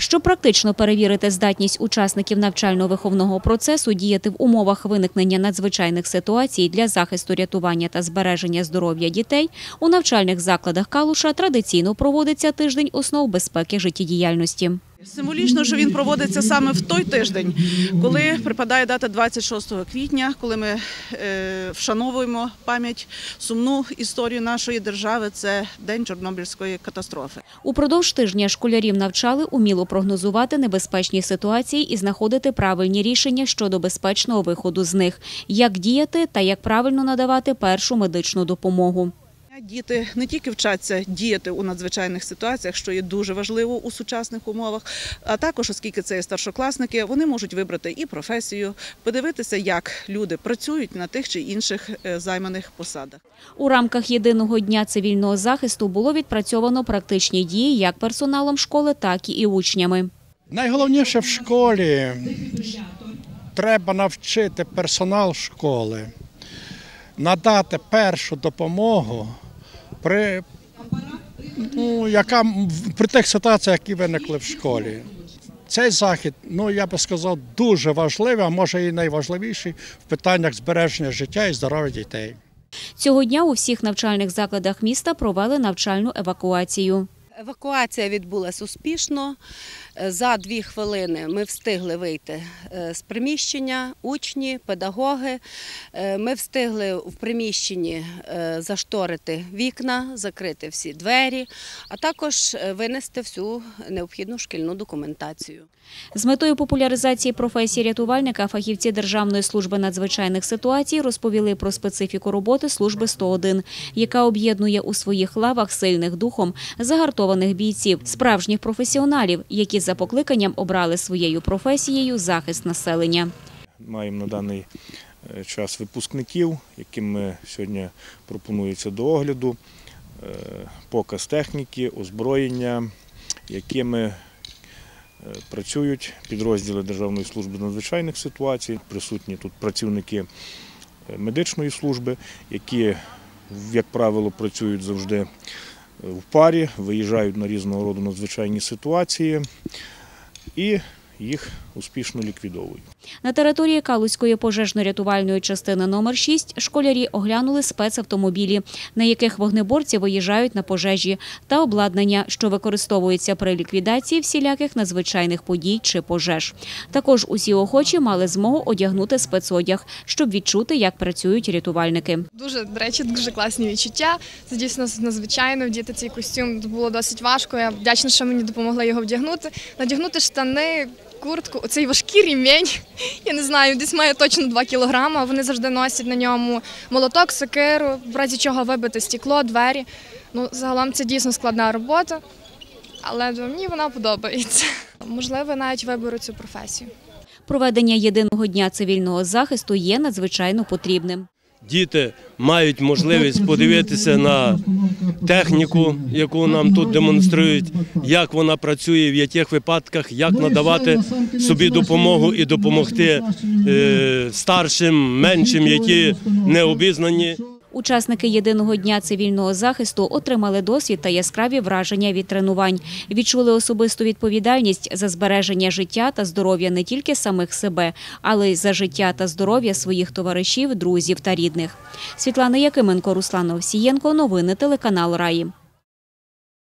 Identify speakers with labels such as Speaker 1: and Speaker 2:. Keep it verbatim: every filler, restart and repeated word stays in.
Speaker 1: Щоб практично перевірити здатність учасників навчально-виховного процесу діяти в умовах виникнення надзвичайних ситуацій для захисту, рятування та збереження здоров'я дітей, у навчальних закладах Калуша традиційно проводиться тиждень основ безпеки життєдіяльності.
Speaker 2: Символічно, що він проводиться саме в той тиждень, коли припадає дата двадцять шостого квітня, коли ми е, вшановуємо пам'ять, сумну історію нашої держави – це День Чорнобильської катастрофи.
Speaker 1: Упродовж тижня школярів навчали уміло прогнозувати небезпечні ситуації і знаходити правильні рішення щодо безпечного виходу з них, як діяти та як правильно надавати першу медичну допомогу.
Speaker 2: Діти не тільки вчаться діяти у надзвичайних ситуаціях, що є дуже важливо у сучасних умовах, а також, оскільки це є старшокласники, вони можуть вибрати і професію, подивитися, як люди працюють на тих чи інших займаних посадах.
Speaker 1: У рамках єдиного дня цивільного захисту було відпрацьовано практичні дії як персоналом школи, так і учнями.
Speaker 3: Найголовніше в школі – треба навчити персонал школи надати першу допомогу при, ну, яка, при тих ситуаціях, які виникли в школі. Цей захід, ну, я би сказав, дуже важливий, а може і найважливіший в питаннях збереження життя і здоров'я дітей.
Speaker 1: Цього дня у всіх навчальних закладах міста провели навчальну евакуацію.
Speaker 4: Евакуація відбулася успішно. За дві хвилини ми встигли вийти з приміщення, учні, педагоги. Ми встигли в приміщенні зашторити вікна, закрити всі двері, а також винести всю необхідну шкільну документацію.
Speaker 1: З метою популяризації професії рятувальника фахівці Державної служби надзвичайних ситуацій розповіли про специфіку роботи служби сто один, яка об'єднує у своїх лавах сильних духом загартованих бійців, справжніх професіоналів, які за покликанням обрали своєю професією захист населення.
Speaker 5: Маємо на даний час випускників, яким сьогодні пропонується до огляду, показ техніки, озброєння, якими працюють підрозділи Державної служби надзвичайних ситуацій, присутні тут працівники медичної служби, які, як правило, працюють завжди в парі, виїжджають на різного роду надзвичайні ситуації і їх успішно ліквідовують.
Speaker 1: На території Калузької пожежно-рятувальної частини номер шість школярі оглянули спецавтомобілі, на яких вогнеборці виїжджають на пожежі, та обладнання, що використовується при ліквідації всіляких надзвичайних подій чи пожеж. Також усі охочі мали змогу одягнути спецодяг, щоб відчути, як працюють рятувальники.
Speaker 6: Дуже, до речі, дуже класні відчуття. Це дійсно надзвичайно. Вдіти цей костюм було досить важко. Я вдячна, що мені допомогли його вдягнути. Надягнути штани, куртку, оцей важкий ремінь, я не знаю, десь має точно два кілограми. Вони завжди носять на ньому молоток, сокиру, в разі чого вибити стекло, двері. Ну, загалом це дійсно складна робота, але мені вона подобається. Можливо, навіть виберу цю професію.
Speaker 1: Проведення єдиного дня цивільного захисту є надзвичайно потрібним.
Speaker 7: Діти мають можливість подивитися на техніку, яку нам тут демонструють, як вона працює, в яких випадках, як надавати собі допомогу і допомогти старшим, меншим, які не обізнані.
Speaker 1: Учасники єдиного дня цивільного захисту отримали досвід та яскраві враження від тренувань. Відчули особисту відповідальність за збереження життя та здоров'я не тільки самих себе, але й за життя та здоров'я своїх товаришів, друзів та рідних. Світлана Якименко, Руслан Овсієнко. Новини телеканал Раї.